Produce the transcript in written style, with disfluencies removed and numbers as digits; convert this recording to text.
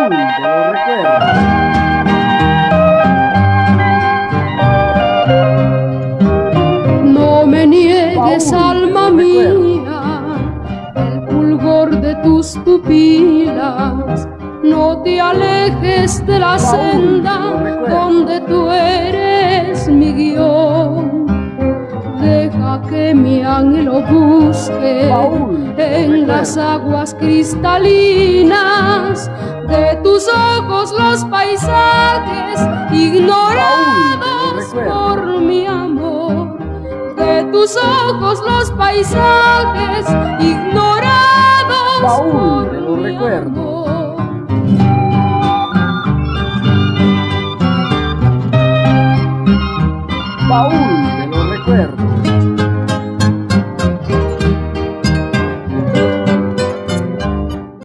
Paul de los recuerdos. No me niegues, alma mía, el fulgor de tus pupilas. No te alejes de la senda donde tú eres mi guión. Deja que mi ángel busque en las aguas cristalinas de tus ojos los paisajes ignorados por mi amor. De tus ojos los paisajes ignorados por mi amor.